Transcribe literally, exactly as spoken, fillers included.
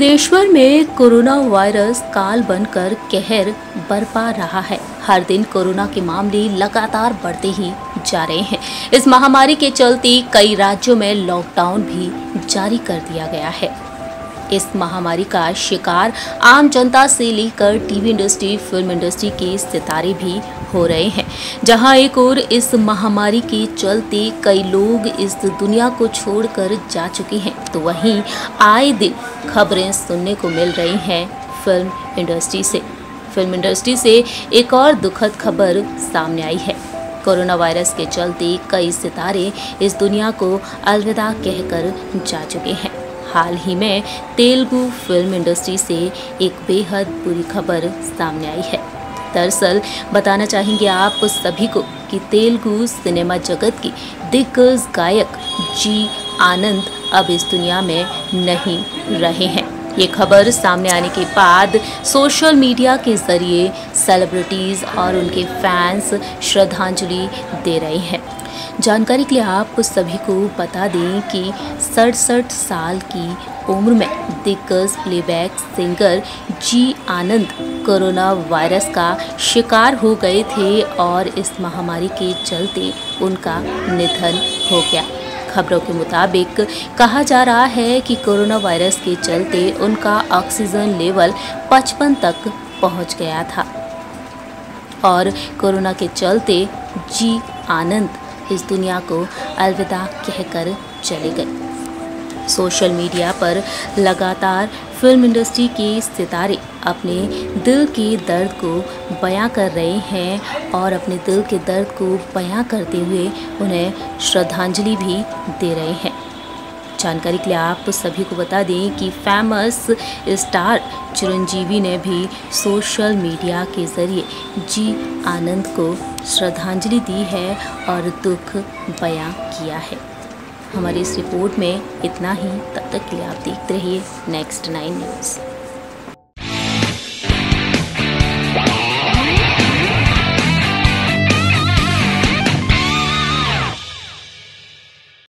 भुवनेश्वर में corona virus काल बनकर कहर बरपा रहा है। हर दिन कोरोना के मामले लगातार बढ़ते ही जा रहे हैं। इस महामारी के चलते कई राज्यों में लॉकडाउन भी जारी कर दिया गया है। इस महामारी का शिकार आम जनता से लेकर टीवी इंडस्ट्री, फिल्म इंडस्ट्री के सितारे भी हो रहे हैं। जहां एक ओर इस महामारी के चलते कई लोग इस दुनिया को छोड़कर जा चुके हैं, तो वहीं आए दिन खबरें सुनने को मिल रही हैं फिल्म इंडस्ट्री से। फिल्म इंडस्ट्री से एक और दुखद खबर सामने आई है। कोरोना वायरस के चलते कई सितारे इस दुनिया को अलविदा कहकर जा चुके हैं। हाल ही में तेलुगु फिल्म इंडस्ट्री से एक बेहद बुरी खबर सामने आई है। दरअसल बताना चाहेंगे आप सभी को कि तेलुगु सिनेमा जगत की दिग्गज गायक जी आनंद अब इस दुनिया में नहीं रहे हैं। ये खबर सामने आने के बाद सोशल मीडिया के जरिए सेलिब्रिटीज और उनके फैंस श्रद्धांजलि दे रहे हैं। जानकारी के लिए आप सभी को बता दें कि सड़सठ साल की उम्र में दिग्गज playback singer G Anand corona virus का शिकार हो गए थे और इस महामारी के चलते उनका निधन हो गया। खबरों के मुताबिक कहा जा रहा है कि कोरोना वायरस के चलते उनका ऑक्सीजन लेवल पचपन तक पहुंच गया था और कोरोना के चलते जी आनंद इस दुनिया को अलविदा कहकर चले गए। सोशल मीडिया पर लगातार फिल्म इंडस्ट्री के सितारे अपने दिल के दर्द को बयां कर रहे हैं और अपने दिल के दर्द को बयां करते हुए उन्हें श्रद्धांजलि भी दे रहे हैं। जानकारी के लिए आप सभी को बता दें कि फेमस स्टार चिरंजीवी ने भी सोशल मीडिया के जरिए जी आनंद को श्रद्धांजलि दी है और दुख बयां किया है। हमारी इस रिपोर्ट में इतना ही। तब तक के लिए आप देखते रहिए नेक्स्ट नाइन न्यूज़।